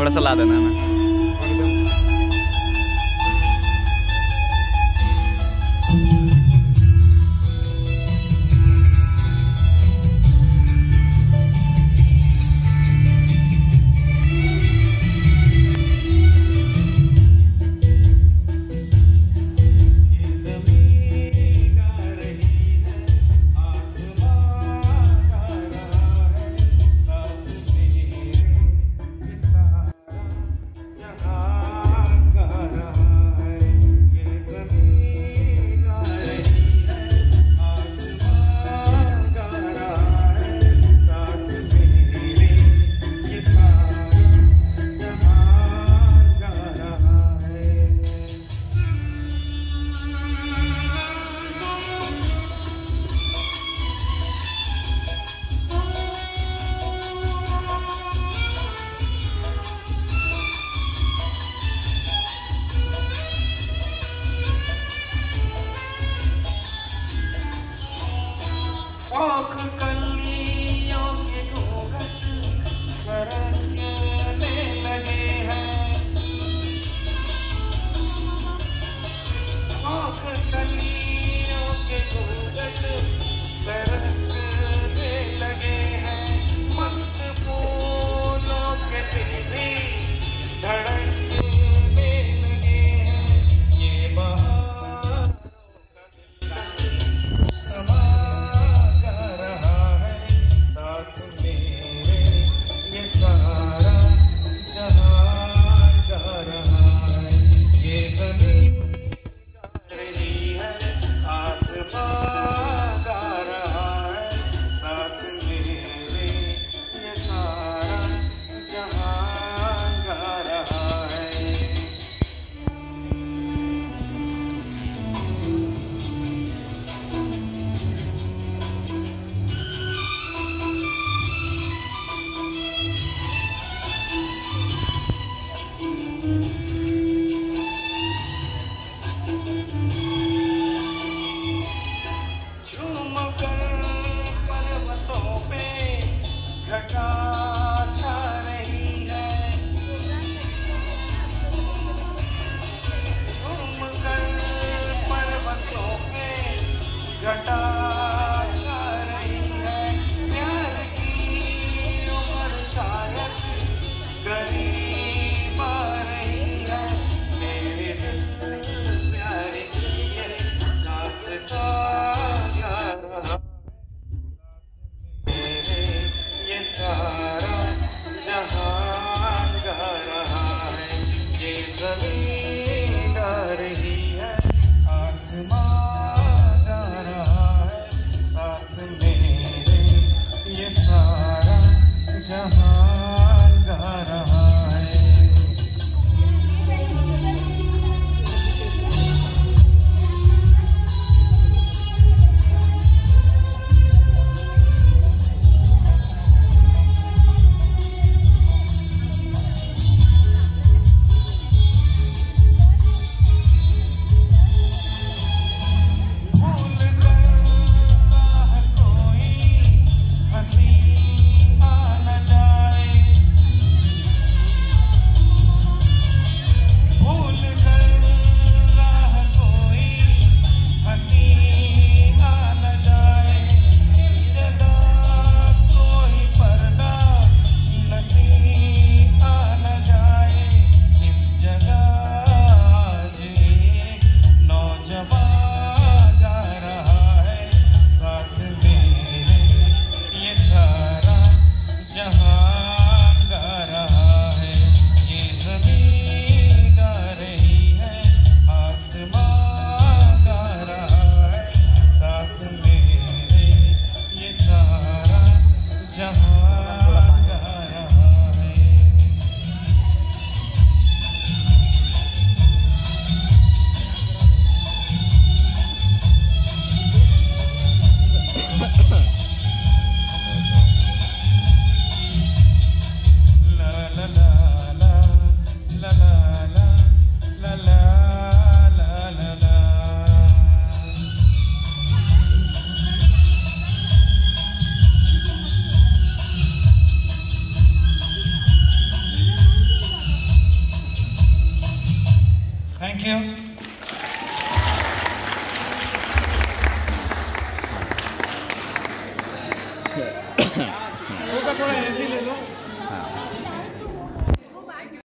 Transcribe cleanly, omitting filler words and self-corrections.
थोड़ा सा ला देना ना। शौक कलियों के घूंघट सरकने लगे हैं, शौक कलियों के घूंघट सरकने लगे हैं, मस्त फूलों के तेरे धड़कने लगे हैं, ये बहार समा सारा जहां गा रहा है, ये ज़मीन गा रही है, आसमां गा रहा है, साथ मेरे ये सारा जहां गा रहा है। घटा छा रही है, झूमकर पर्वतों पे घटा छा रही है, प्यार की उम्र शायद करीब आ रही है, मेरे दिल प्यार की ये दास्तां गा रहा, ये सारा जहां गा रहा है, ये ज़मीन गा रही है, आसमां गा रहा है, साथ मेरे ये सारा जहां गा रहा है। Thank you. थोड़ा एनर्जी ले लो।